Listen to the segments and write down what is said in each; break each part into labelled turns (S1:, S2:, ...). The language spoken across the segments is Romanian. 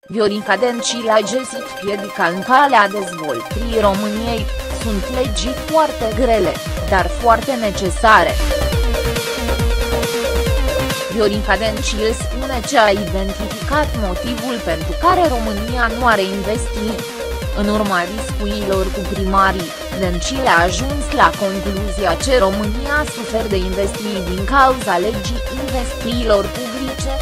S1: Viorica Dăncilă a găsit piedica în calea dezvoltării României, sunt legi foarte grele, dar foarte necesare. Viorica Dăncilă spune că a identificat motivul pentru care România nu are investit. În urma discuțiilor cu primarii, Dăncilă a ajuns la concluzia că România suferă de investiții din cauza legii investițiilor publice.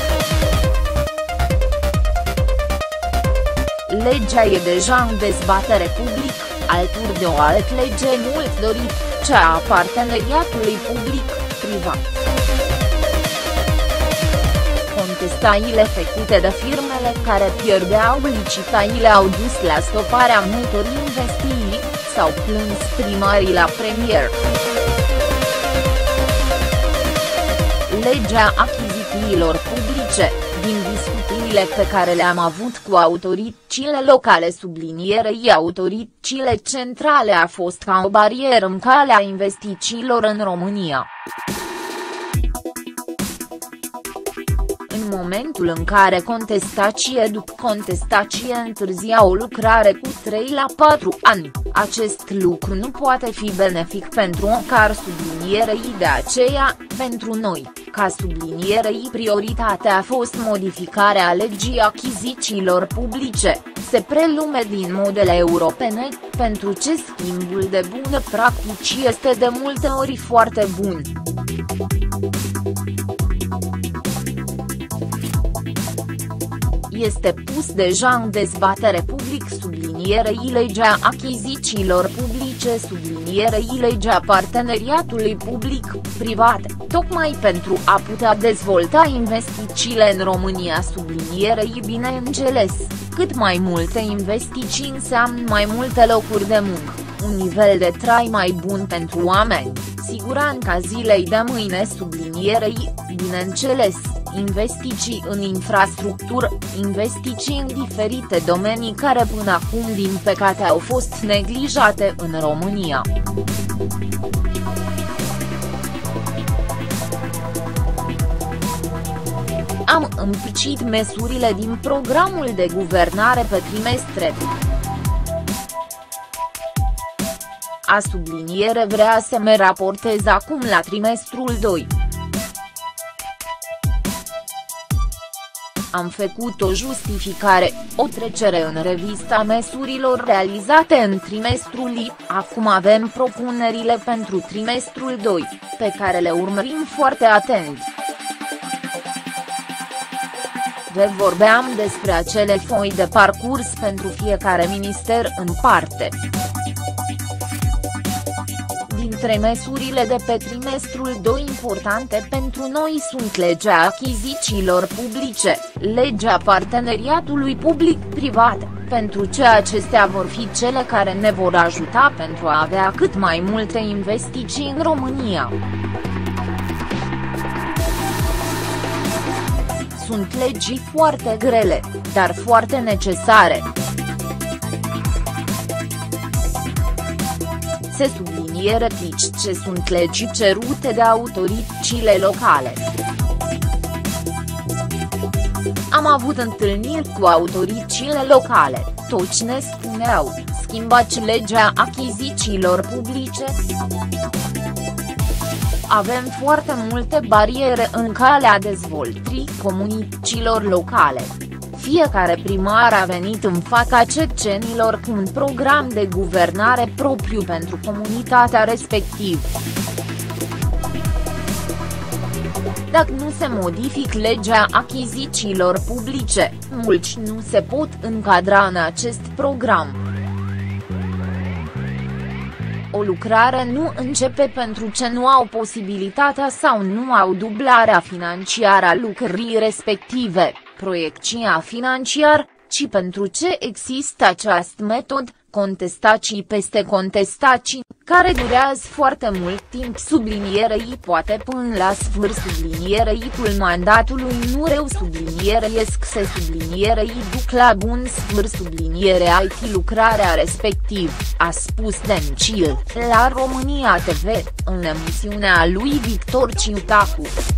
S1: Legea e deja în dezbatere public, alături de o altă lege mult dorit, cea a parteneriatului public-privat. Contestațiile făcute de firmele care pierdeau licitațiile au dus la stoparea multor investiții, s-au plâns primarii la premier. Legea achizițiilor publice, din discuțiile pe care le-am avut cu autoritățile locale sublinierei autoritățile centrale a fost ca o barieră în calea investițiilor în România. În momentul în care contestație după contestație întârzia o lucrare cu 3 la 4 ani, acest lucru nu poate fi benefic pentru OCAR sublinierei, de aceea, pentru noi, ca sublinierei, prioritatea a fost modificarea legii achizițiilor publice, se prelume din modele europene, pentru ce schimbul de bune practici este de multe ori foarte bun. Este pus deja în dezbatere public sublinierei legea achizițiilor publice sublinierei legea parteneriatului public-privat, tocmai pentru a putea dezvolta investițiile în România sublinierei bineînțeles, cât mai multe investiții înseamnă mai multe locuri de muncă, un nivel de trai mai bun pentru oameni, siguranța zilei de mâine sublinierei, bineînțeles, investiții în infrastructură, investiții în diferite domenii care până acum din păcate au fost neglijate în România. Am împărțit măsurile din programul de guvernare pe trimestre. A subliniere vrea să mă raportez acum la trimestrul 2. Am făcut o justificare, o trecere în revista măsurilor realizate în trimestrul I, acum avem propunerile pentru trimestrul 2, pe care le urmărim foarte atent. Vă vorbeam despre acele foi de parcurs pentru fiecare minister în parte. Dintre măsurile de pe trimestrul 2 importante pentru noi sunt legea achizițiilor publice, legea parteneriatului public-privat, pentru ce acestea vor fi cele care ne vor ajuta pentru a avea cât mai multe investiții în România. Sunt legi foarte grele, dar foarte necesare. Se subliniere ce sunt legi cerute de autoritățile locale. Am avut întâlniri cu autoritățile locale, toți ne spuneau, schimbați legea achizițiilor publice. Avem foarte multe bariere în calea dezvoltării comunităților locale. Fiecare primar a venit în fața cetățenilor cu un program de guvernare propriu pentru comunitatea respectivă. Dacă nu se modifică legea achizițiilor publice, mulți nu se pot încadra în acest program. O lucrare nu începe pentru ce nu au posibilitatea sau nu au dublarea financiară a lucrării respective, proiecția financiară, ci pentru ce există această metodă, contestații peste contestații, care durează foarte mult timp sublinierei poate până la sfârșit subliniereiul mandatului nu rău subliniereiesc se sublinierei duc la bun sfârșit subliniere IT lucrarea respectiv, a spus Dăncilă, la România TV, în emisiunea lui Victor Ciutacu.